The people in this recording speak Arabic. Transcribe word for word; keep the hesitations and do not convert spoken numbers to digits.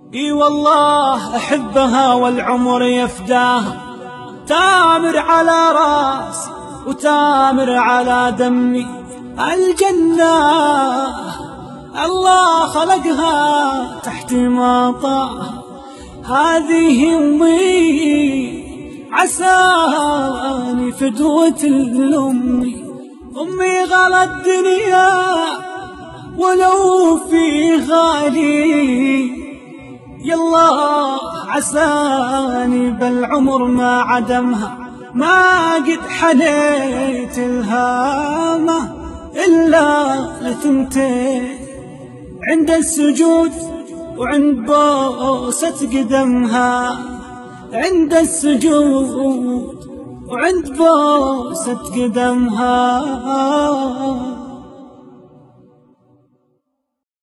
اي والله احبها والعمر يفداها، تامر على راسي وتامر على دمي. الجنة الله خلقها تحت مطاها، هذه أمي عساني فدوة الأمي. أمي غلا الدنيا ولو في غالي، يالله عساني بالعمر ما عدمها، ما قد حنيت الهامة إلا لثنتين، عند السجود وعند بوسة قدمها، عند السجود وعند بوسة قدمها.